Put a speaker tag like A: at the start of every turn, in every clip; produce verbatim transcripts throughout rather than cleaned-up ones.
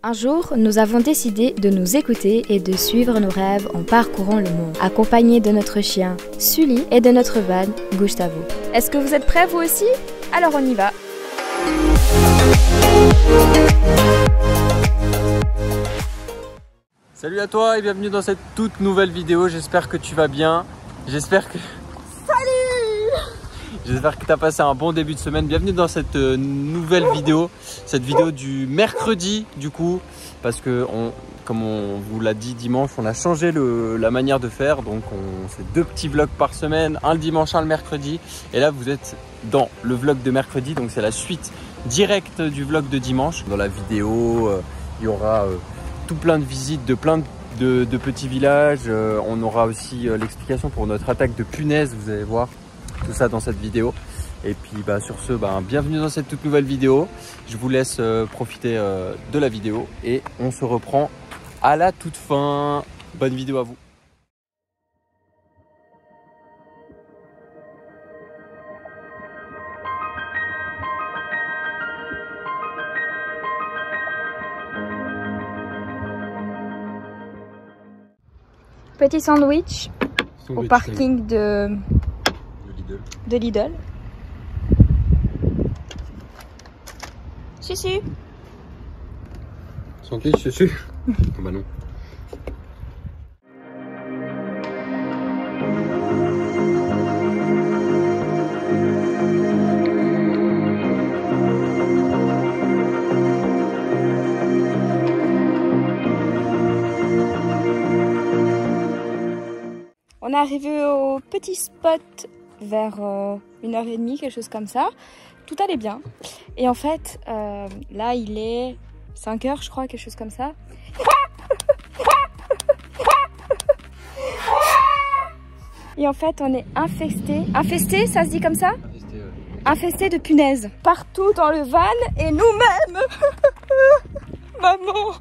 A: Un jour, nous avons décidé de nous écouter et de suivre nos rêves en parcourant le monde, accompagnés de notre chien, Sully, et de notre van, Gustavo. Est-ce que vous êtes prêts vous aussi? Alors on y va.
B: Salut à toi et bienvenue dans cette toute nouvelle vidéo, j'espère que tu vas bien, j'espère que... Salut! J'espère que tu as passé un bon début de semaine, bienvenue dans cette nouvelle vidéo, cette vidéo du mercredi du coup, parce que on, comme on vous l'a dit dimanche, on a changé le, la manière de faire, donc on fait deux petits vlogs par semaine, un le dimanche, un le mercredi, et là vous êtes dans le vlog de mercredi, donc c'est la suite directe du vlog de dimanche. Dans la vidéo, euh, il y aura... Euh, tout plein de visites de plein de, de, de petits villages. Euh, on aura aussi euh, l'explication pour notre attaque de punaises, vous allez voir tout ça dans cette vidéo. Et puis bah, sur ce, bah, bienvenue dans cette toute nouvelle vidéo. Je vous laisse euh, profiter euh, de la vidéo et on se reprend à la toute fin. Bonne vidéo à vous.
A: Petit sandwich,
B: sandwich
A: au parking de, de Lidl. Susu.
B: Sandwich, susu. Oh bah non.
A: On est arrivé au petit spot vers euh, une heure et demie, quelque chose comme ça. Tout allait bien. Et en fait, euh, là il est cinq heures je crois, quelque chose comme ça. Et en fait on est infesté. Infesté, ça se dit comme ça? Infesté, ouais. Infesté de punaises. Partout dans le van et nous-mêmes. Maman.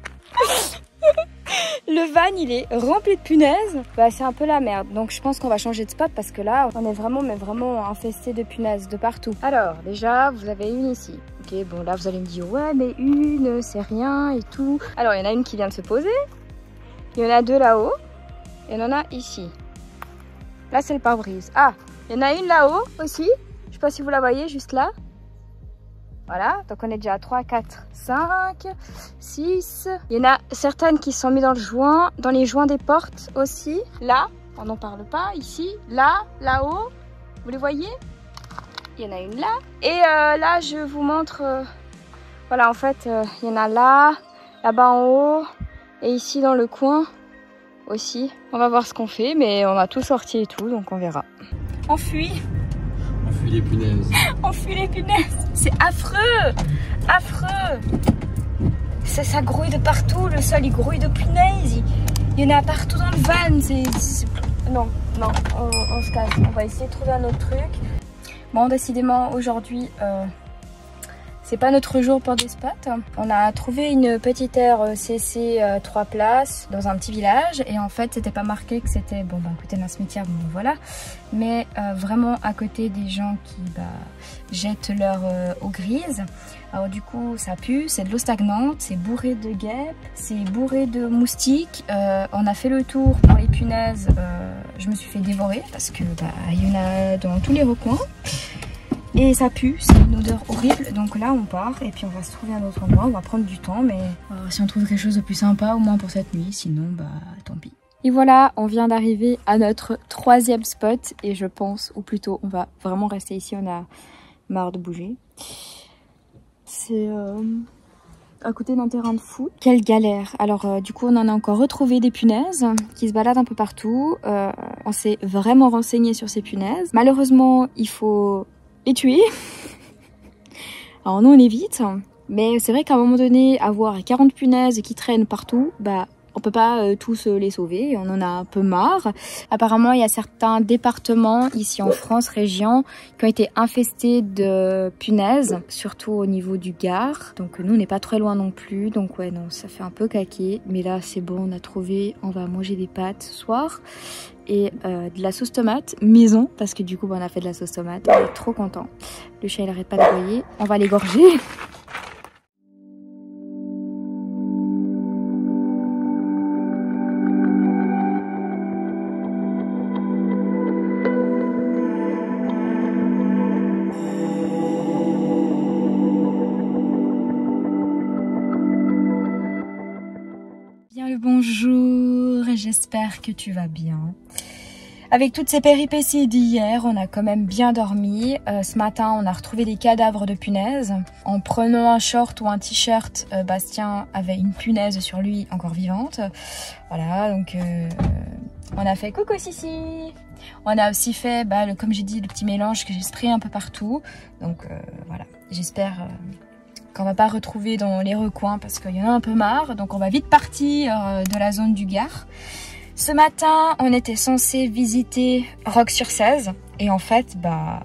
A: Le van il est rempli de punaises, bah, c'est un peu la merde, donc je pense qu'on va changer de spot parce que là on est vraiment mais vraiment infesté de punaises de partout. Alors déjà vous avez une ici, ok, bon là vous allez me dire ouais mais une c'est rien et tout. Alors il y en a une qui vient de se poser, il y en a deux là-haut, il y en a ici. Là c'est le pare-brise. Ah, il y en a une là-haut aussi, je sais pas si vous la voyez juste là. Voilà, donc on est déjà à trois, quatre, cinq, six. Il y en a certaines qui sont mises dans le joint, dans les joints des portes aussi. Là, on n'en parle pas, ici, là, là-haut. Vous les voyez? Il y en a une là. Et euh, là, je vous montre... Euh, voilà, en fait, euh, il y en a là, là-bas en haut, et ici dans le coin aussi. On va voir ce qu'on fait, mais on a tout sorti et tout, donc on verra. On fuit.
B: On fuit les punaises.
A: On fuit les punaises. C'est affreux. Affreux. Ça, ça grouille de partout. Le sol, il grouille de punaises. Il y en a partout dans le van. C'est... Non, non, on, on se casse. On va essayer de trouver un autre truc. Bon, décidément, aujourd'hui, euh, c'est pas notre jour pour des spots. On a trouvé une petite aire C C euh, trois places dans un petit village. Et en fait, c'était pas marqué que c'était... Bon, bah, côté d'un cimetière, bon, voilà. Mais euh, vraiment à côté des gens qui bah, jettent leur euh, eau grise. Alors du coup ça pue, c'est de l'eau stagnante, c'est bourré de guêpes, c'est bourré de moustiques. Euh, on a fait le tour pour les punaises, euh, je me suis fait dévorer parce que bah, il y en a dans tous les recoins. Et ça pue, c'est une odeur horrible. Donc là on part et puis on va se trouver un autre endroit, on va prendre du temps. Mais euh, si on trouve quelque chose de plus sympa au moins pour cette nuit, sinon bah tant pis. Et voilà, on vient d'arriver à notre troisième spot et je pense, ou plutôt on va vraiment rester ici, on a marre de bouger. C'est euh, à côté d'un terrain de foot. Quelle galère! Alors euh, du coup on en a encore retrouvé des punaises qui se baladent un peu partout. Euh, on s'est vraiment renseigné sur ces punaises. Malheureusement il faut les tuer. Alors nous on évite, mais c'est vrai qu'à un moment donné avoir quarante punaises qui traînent partout, bah on peut pas euh, tous euh, les sauver, on en a un peu marre. Apparemment, il y a certains départements ici en France, région, qui ont été infestés de punaises, surtout au niveau du Gard. Donc nous, on n'est pas très loin non plus. Donc ouais, non, ça fait un peu caquer. Mais là, c'est bon, on a trouvé, on va manger des pâtes ce soir. Et euh, de la sauce tomate maison, parce que du coup, bah, on a fait de la sauce tomate. On est trop content. Le chat, il arrête pas de broyer. On va l'égorger. Bien le bonjour, j'espère que tu vas bien. Avec toutes ces péripéties d'hier, on a quand même bien dormi. Euh, ce matin, on a retrouvé des cadavres de punaises. En prenant un short ou un t-shirt, euh, Bastien avait une punaise sur lui encore vivante. Voilà, donc euh, on a fait coucou Sissi. On a aussi fait, bah, le, comme j'ai dit, le petit mélange que j'ai sprayé un peu partout. Donc euh, voilà, j'espère euh, qu'on va pas retrouver dans les recoins parce qu'il y en a un peu marre. Donc on va vite partir euh, de la zone du Gard. Ce matin, on était censé visiter Roques-sur-Cèze et en fait, bah,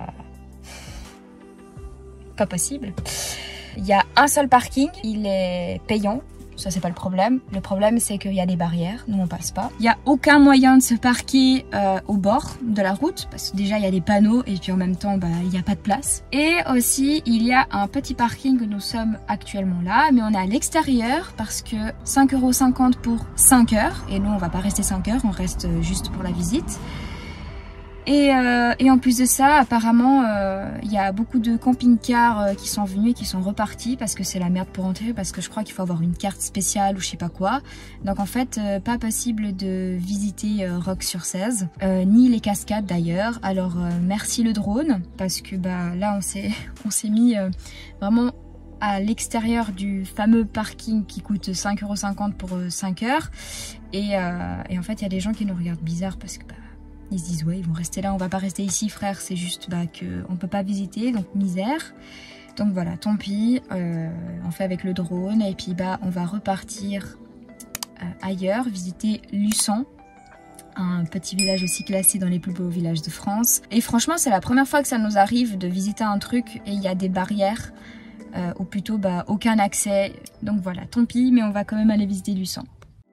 A: pas possible. Il y a un seul parking, il est payant, ça c'est pas le problème. Le problème c'est qu'il y a des barrières, nous on passe pas. Il n'y a aucun moyen de se parquer euh, au bord de la route parce que déjà il y a des panneaux et puis en même temps bah, il n'y a pas de place. Et aussi il y a un petit parking où nous sommes actuellement là, mais on est à l'extérieur parce que cinq euros cinquante pour cinq heures et nous on va pas rester cinq heures, on reste juste pour la visite. Et, euh, et en plus de ça, apparemment, euh, il y a beaucoup de camping-cars euh, qui sont venus et qui sont repartis parce que c'est la merde pour entrer, parce que je crois qu'il faut avoir une carte spéciale ou je sais pas quoi. Donc en fait, euh, pas possible de visiter euh, Roques-sur-Cèze, euh, ni les cascades d'ailleurs. Alors euh, merci le drone, parce que bah là on s'est on s'est mis euh, vraiment à l'extérieur du fameux parking qui coûte cinq euros cinquante pour euh, cinq heures. Et, euh, et en fait, il y a des gens qui nous regardent bizarre parce que bah, ils se disent ouais ils vont rester là, on va pas rester ici frère, c'est juste bah, qu'on peut pas visiter, donc misère. Donc voilà, tant pis, euh, on fait avec le drone et puis bah on va repartir euh, ailleurs, visiter Luçon, un petit village aussi classé dans les plus beaux villages de France. Et franchement c'est la première fois que ça nous arrive de visiter un truc et il y a des barrières, euh, ou plutôt bah, aucun accès. Donc voilà, tant pis, mais on va quand même aller visiter Luçon.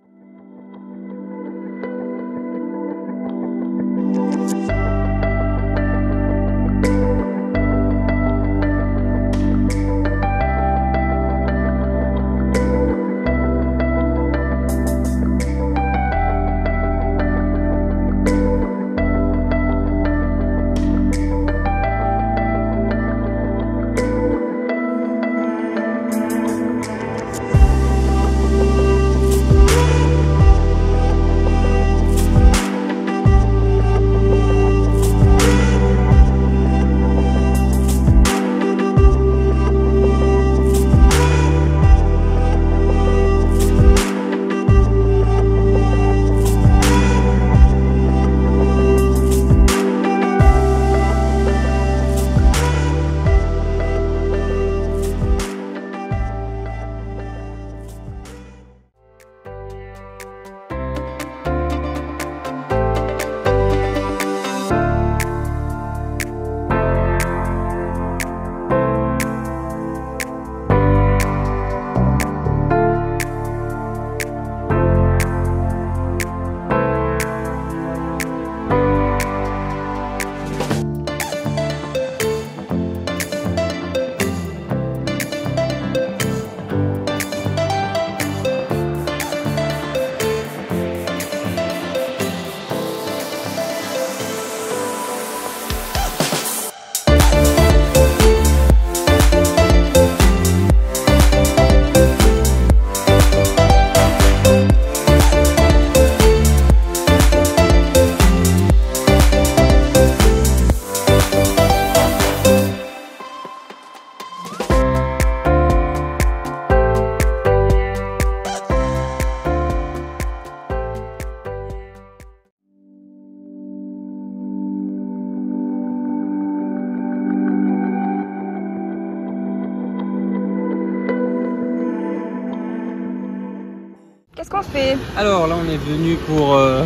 A: Qu'est-ce qu'on fait?
B: Alors là on est venu pour... Euh...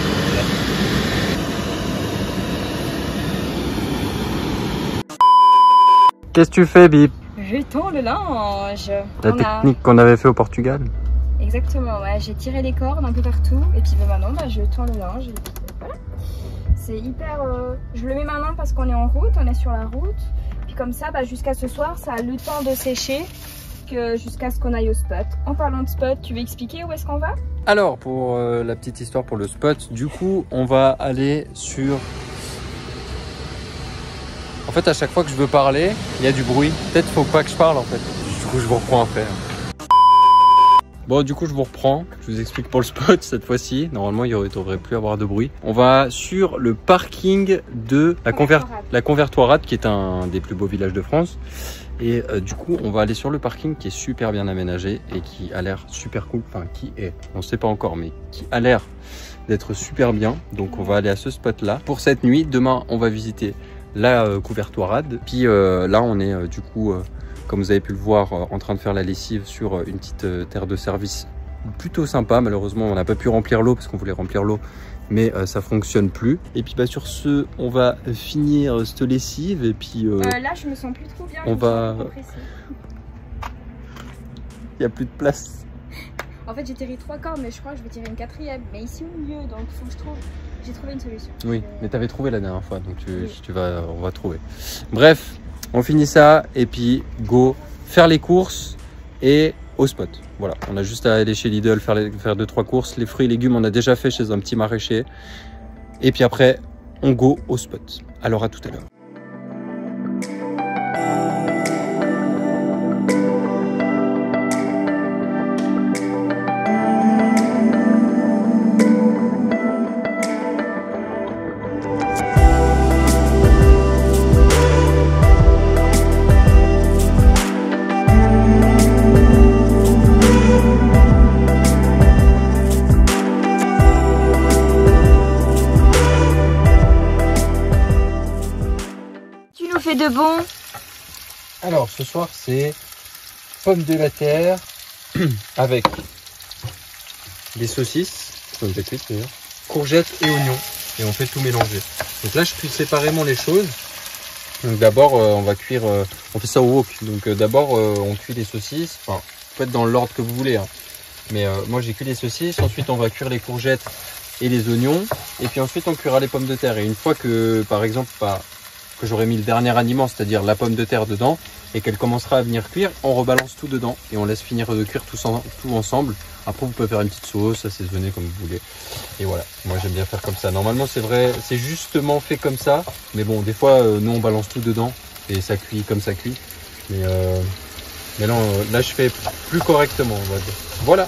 B: Qu'est-ce que tu fais Bip?
A: Je tends le linge.
B: La
A: On
B: technique
A: a...
B: qu'on avait fait au Portugal.
A: Exactement, ouais, j'ai tiré les cordes un peu partout et puis bah, maintenant bah, je tends le linge et puis, voilà. C'est hyper... Euh... Je le mets maintenant parce qu'on est en route, on est sur la route. Puis comme ça, bah, jusqu'à ce soir, ça a le temps de sécher jusqu'à ce qu'on aille au spot. En parlant de spot, tu veux expliquer où est-ce qu'on va?
B: Alors pour euh, la petite histoire pour le spot, du coup on va aller sur... En fait à chaque fois que je veux parler, il y a du bruit. Peut-être faut pas que je parle en fait. Du coup je vous reprends après. Bon, du coup, je vous reprends. Je vous explique pour le spot cette fois-ci. Normalement, il ne devrait plus avoir de bruit. On va sur le parking de la, Conver la Convertoirade, qui est un des plus beaux villages de France. Et euh, du coup, on va aller sur le parking qui est super bien aménagé et qui a l'air super cool. Enfin, qui est, on ne sait pas encore, mais qui a l'air d'être super bien. Donc, on va aller à ce spot-là pour cette nuit. Demain, on va visiter la euh, Convertoirade. Puis euh, là, on est euh, du coup... Euh, comme vous avez pu le voir, en train de faire la lessive sur une petite terre de service plutôt sympa. Malheureusement, on n'a pas pu remplir l'eau parce qu'on voulait remplir l'eau, mais euh, ça fonctionne plus. Et puis bah, sur ce, on va finir cette lessive et puis... Euh,
A: euh, là, je me sens plus trop bien.
B: On va... Il n'y a plus de place.
A: En fait, j'ai tiré trois cordes, mais je crois que je vais tirer une quatrième. Mais ici au milieu, donc il faut que je trouve... J'ai trouvé une solution.
B: Oui,
A: euh...
B: mais tu avais trouvé la dernière fois, donc tu,
A: oui.
B: tu vas, on va trouver. Bref. On finit ça et puis go faire les courses et au spot. Voilà, on a juste à aller chez Lidl faire, les, faire deux trois courses. Les fruits et légumes, on a déjà fait chez un petit maraîcher. Et puis après, on go au spot. Alors à tout à l'heure.
A: De bon.
B: Alors ce soir c'est pommes de la terre avec des saucisses, pommes de cuite d'ailleurs, courgettes et oignons, et on fait tout mélanger. Donc là je cuis séparément les choses. Donc d'abord euh, on va cuire, euh, on fait ça au wok. Donc euh, d'abord euh, on cuit les saucisses, enfin peut-être dans l'ordre que vous voulez, hein. Mais euh, moi j'ai cuit les saucisses, ensuite on va cuire les courgettes et les oignons, et puis ensuite on cuira les pommes de terre. Et une fois que par exemple pas que j'aurai mis le dernier aliment, c'est-à-dire la pomme de terre dedans, et qu'elle commencera à venir cuire, on rebalance tout dedans et on laisse finir de cuire tout, en, tout ensemble. Après vous pouvez faire une petite sauce, assaisonner comme vous voulez. Et voilà, moi j'aime bien faire comme ça. Normalement c'est vrai, c'est justement fait comme ça, mais bon des fois euh, nous on balance tout dedans et ça cuit comme ça cuit. Mais, euh, mais là, euh, là je fais plus correctement, on va dire. Voilà.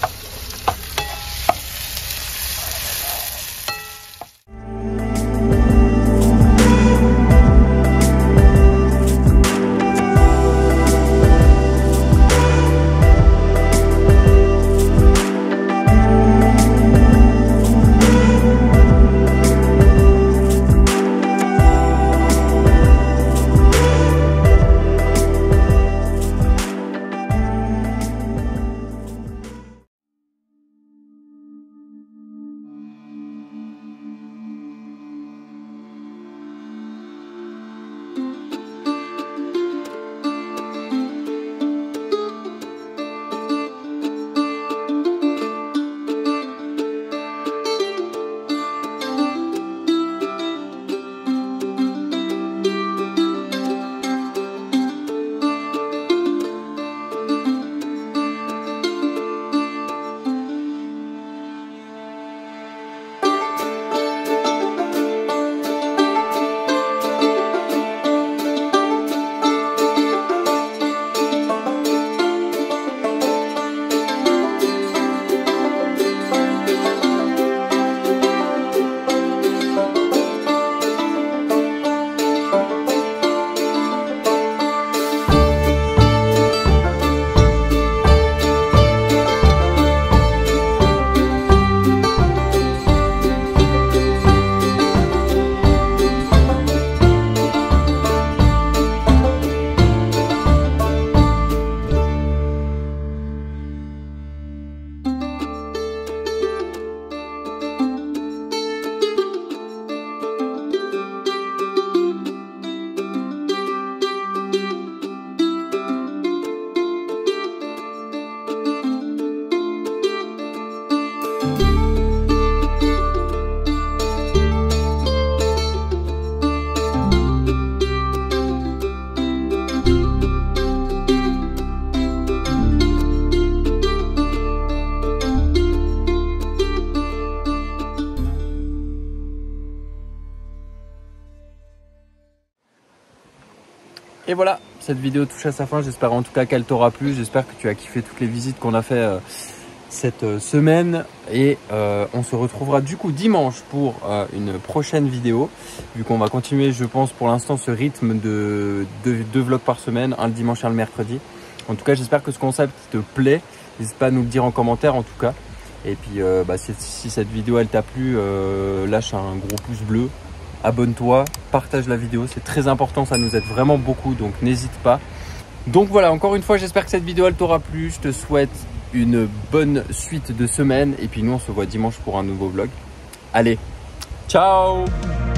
B: Et voilà, cette vidéo touche à sa fin. J'espère en tout cas qu'elle t'aura plu. J'espère que tu as kiffé toutes les visites qu'on a fait euh, cette euh, semaine et euh, on se retrouvera du coup dimanche pour euh, une prochaine vidéo, vu qu'on va continuer je pense pour l'instant ce rythme de deux vlogs par semaine, un le dimanche et un le mercredi. En tout cas j'espère que ce concept te plaît, n'hésite pas à nous le dire en commentaire en tout cas. Et puis euh, bah, si, si cette vidéo elle t'a plu, euh, lâche un gros pouce bleu, abonne-toi, partage la vidéo, c'est très important, ça nous aide vraiment beaucoup, donc n'hésite pas. Donc voilà, encore une fois j'espère que cette vidéo elle t'aura plu, je te souhaite une bonne suite de semaine et puis nous on se voit dimanche pour un nouveau vlog. Allez, ciao!